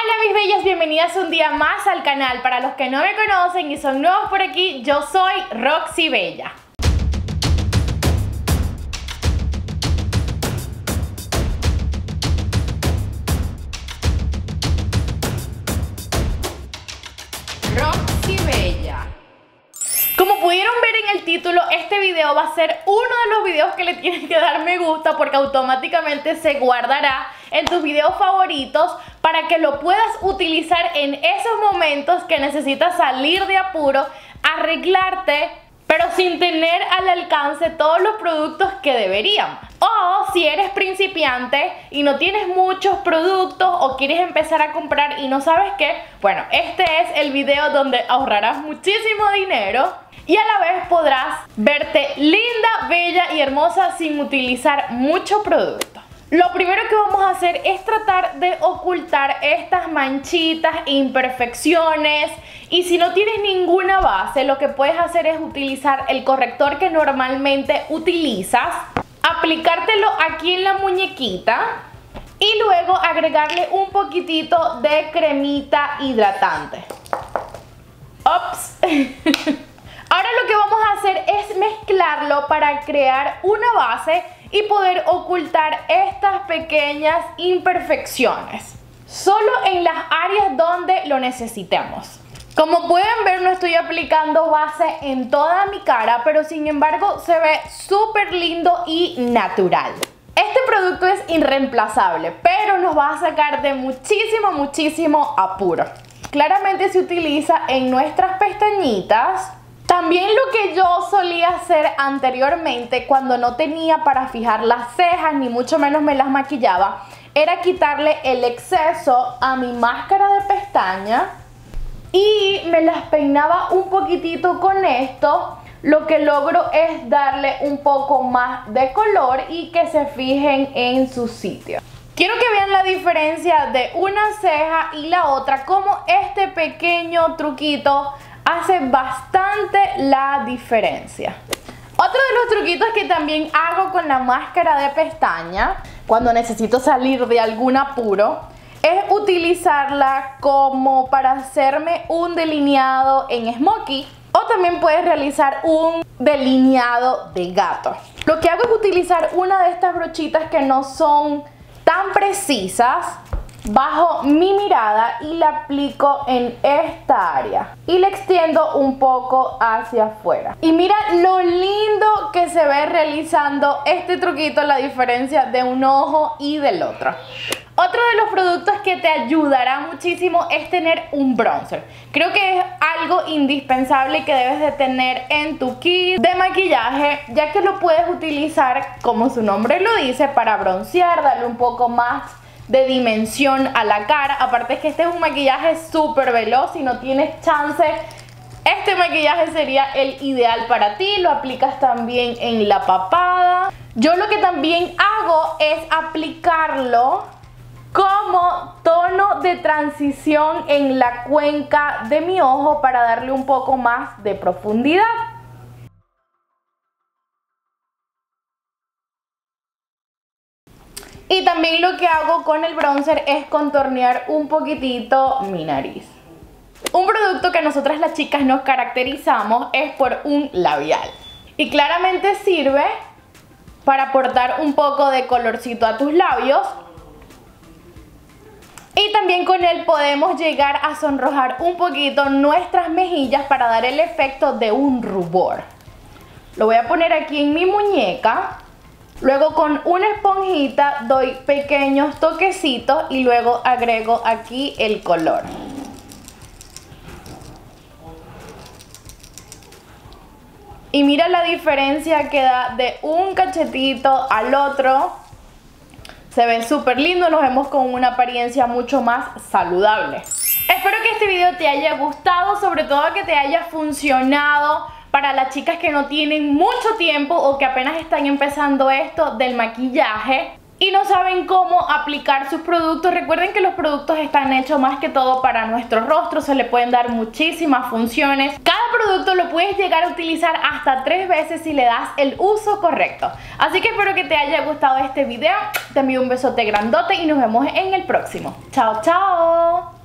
Hola mis bellas, bienvenidas un día más al canal. Para los que no me conocen y son nuevos por aquí, yo soy Roxy Bella. Roxy Bella. Como pudieron ver en el título, este video va a ser uno de los videos que le tienen que dar me gusta porque automáticamente se guardará en tus videos favoritos para que lo puedas utilizar en esos momentos que necesitas salir de apuro, arreglarte, pero sin tener al alcance todos los productos que deberían. O si eres principiante y no tienes muchos productos o quieres empezar a comprar y no sabes qué, bueno, este es el video donde ahorrarás muchísimo dinero y a la vez podrás verte linda, bella y hermosa sin utilizar mucho producto. Lo primero que vamos a hacer es tratar de ocultar estas manchitas e imperfecciones, y si no tienes ninguna base, lo que puedes hacer es utilizar el corrector que normalmente utilizas, aplicártelo aquí en la muñequita y luego agregarle un poquitito de cremita hidratante. Ops. Ahora lo que vamos a hacer es mezclarlo para crear una base y poder ocultar estas pequeñas imperfecciones solo en las áreas donde lo necesitemos. Como pueden ver, no estoy aplicando base en toda mi cara, pero sin embargo se ve súper lindo y natural. Este producto es irreemplazable, pero nos va a sacar de muchísimo apuro. Claramente se utiliza en nuestras pestañitas. También lo que yo solía hacer anteriormente cuando no tenía para fijar las cejas, ni mucho menos me las maquillaba, era quitarle el exceso a mi máscara de pestaña y me las peinaba un poquitito con esto. Lo que logro es darle un poco más de color y que se fijen en su sitio. Quiero que vean la diferencia de una ceja y la otra, como este pequeño truquito hace bastante la diferencia. Otro de los truquitos que también hago con la máscara de pestaña cuando necesito salir de algún apuro es utilizarla como para hacerme un delineado en smokey, o también puedes realizar un delineado de gato. Lo que hago es utilizar una de estas brochitas que no son tan precisas bajo mi mirada y la aplico en esta área y la extiendo un poco hacia afuera. Y mira lo lindo que se ve realizando este truquito, la diferencia de un ojo y del otro. Otro de los productos que te ayudará muchísimo es tener un bronzer. Creo que es algo indispensable que debes de tener en tu kit de maquillaje, ya que lo puedes utilizar, como su nombre lo dice, para broncear, darle un poco más de dimensión a la cara. Aparte es que este es un maquillaje súper veloz. Si no tienes chance, este maquillaje sería el ideal para ti. Lo aplicas también en la papada. Yo lo que también hago es aplicarlo como tono de transición en la cuenca de mi ojo para darle un poco más de profundidad. Y también lo que hago con el bronzer es contornear un poquitito mi nariz. Un producto que nosotras las chicas nos caracterizamos es por un labial. Y claramente sirve para aportar un poco de colorcito a tus labios. Y también con él podemos llegar a sonrojar un poquito nuestras mejillas para dar el efecto de un rubor. Lo voy a poner aquí en mi muñeca. Luego con una esponjita doy pequeños toquecitos y luego agrego aquí el color. Y mira la diferencia que da de un cachetito al otro. Se ve súper lindo, nos vemos con una apariencia mucho más saludable. Espero que este video te haya gustado, sobre todo que te haya funcionado para las chicas que no tienen mucho tiempo o que apenas están empezando esto del maquillaje y no saben cómo aplicar sus productos. Recuerden que los productos están hechos más que todo para nuestro rostro, se le pueden dar muchísimas funciones. Cada producto lo puedes llegar a utilizar hasta 3 veces si le das el uso correcto. Así que espero que te haya gustado este video, te envío un besote grandote y nos vemos en el próximo. ¡Chao, chao!